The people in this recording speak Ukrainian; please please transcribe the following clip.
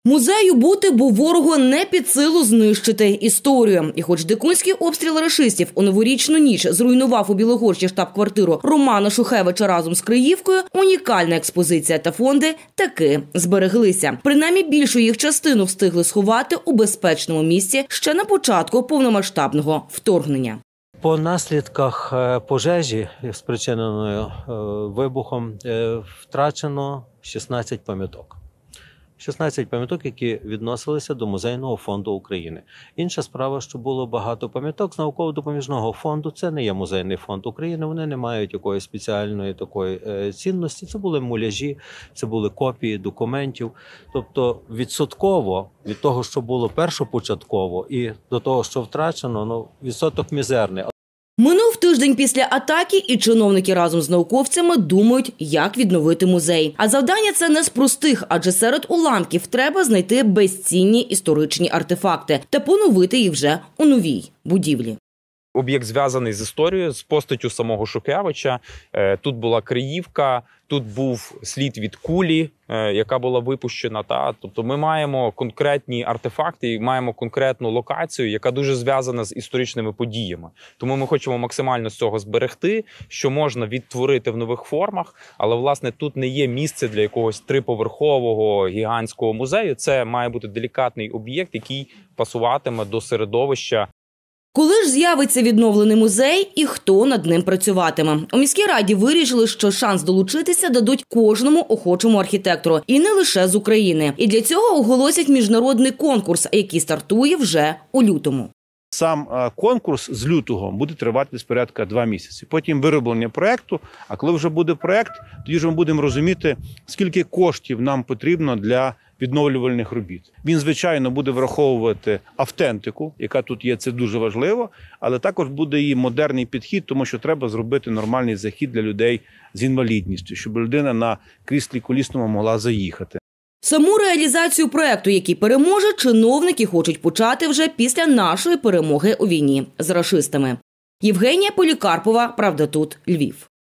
Музею бути, бо ворогу не під силу знищити історію. І хоч дикунський обстріл рашистів у новорічну ніч зруйнував у Білогорщі штаб-квартиру Романа Шухевича разом з Криївкою, унікальна експозиція та фонди таки збереглися. Принаймні більшу їх частину встигли сховати у безпечному місці ще на початку повномасштабного вторгнення. По наслідках пожежі, спричиненої вибухом, втрачено 16 пам'яток. 16 пам'яток, які відносилися до Музейного фонду України. Інша справа, що було багато пам'яток з науково-допоміжного фонду. Це не є Музейний фонд України, вони не мають якоїсь спеціальної такої цінності. Це були муляжі, це були копії документів. Тобто відсотково від того, що було першопочатково і до того, що втрачено, відсоток мізерний. Минув тиждень після атаки, і чиновники разом з науковцями думають, як відновити музей. А завдання це не з простих, адже серед уламків треба знайти безцінні історичні артефакти та поновити їх вже у новій будівлі. Об'єкт зв'язаний з історією, з постаттю самого Шухевича. Тут була Криївка, тут був слід від кулі, яка була випущена. Тобто ми маємо конкретні артефакти, маємо конкретну локацію, яка дуже зв'язана з історичними подіями. Тому ми хочемо максимально з цього зберегти, що можна відтворити в нових формах, але, власне, тут не є місце для якогось триповерхового гігантського музею. Це має бути делікатний об'єкт, який пасуватиме до середовища. Коли ж з'явиться відновлений музей і хто над ним працюватиме? У міській раді вирішили, що шанс долучитися дадуть кожному охочому архітектору. І не лише з України. І для цього оголосять міжнародний конкурс, який стартує вже у лютому. Сам конкурс з лютого буде тривати десь порядка 2 місяці. Потім вироблення проєкту, а коли вже буде проєкт, тоді ж ми будемо розуміти, скільки коштів нам потрібно для відновлювальних робіт. Він, звичайно, буде враховувати автентику, яка тут є, це дуже важливо, але також буде і модерний підхід, тому що треба зробити нормальний захід для людей з інвалідністю, щоб людина на кріслі колісному могла заїхати. Саму реалізацію проєкту, який переможе, чиновники хочуть почати вже після нашої перемоги у війні з рашистами. Євгенія Полікарпова, Правда тут, Львів.